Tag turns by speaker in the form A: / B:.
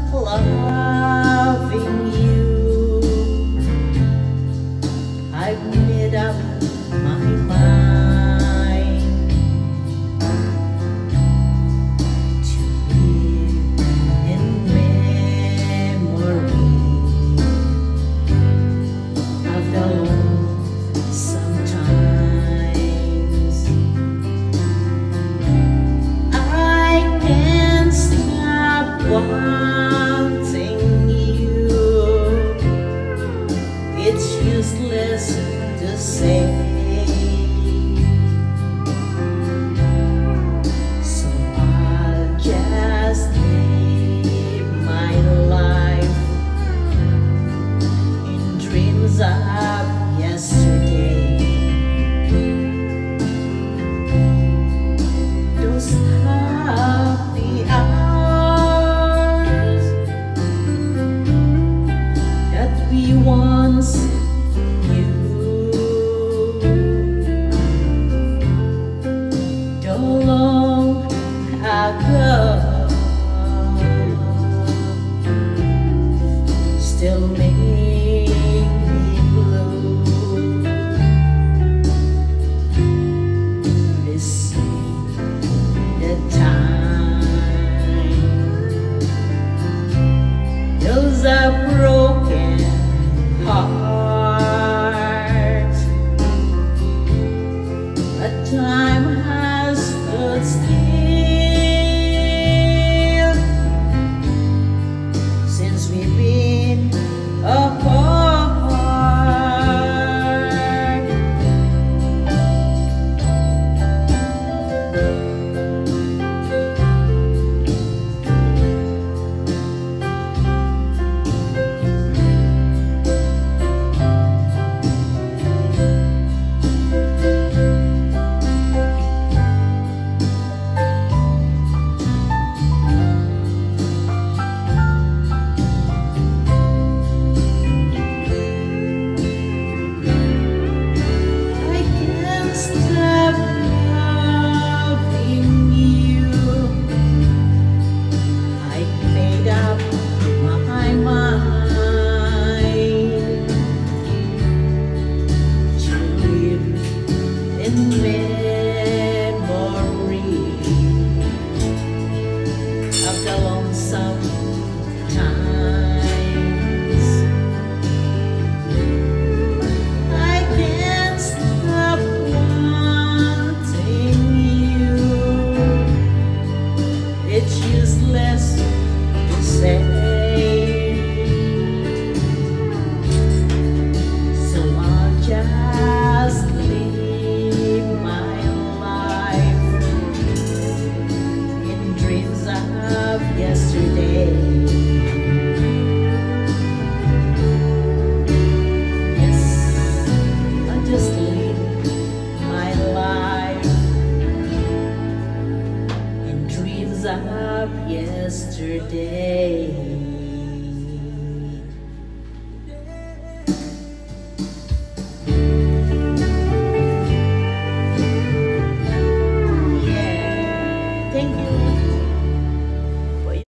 A: loving you. I've made up my mind to live in memory of the lonesome times. I can't stop wanting you. It's useless to say, so I'll just live my life in dreams of yesterday. Those happy hours that we once knew. So long ago,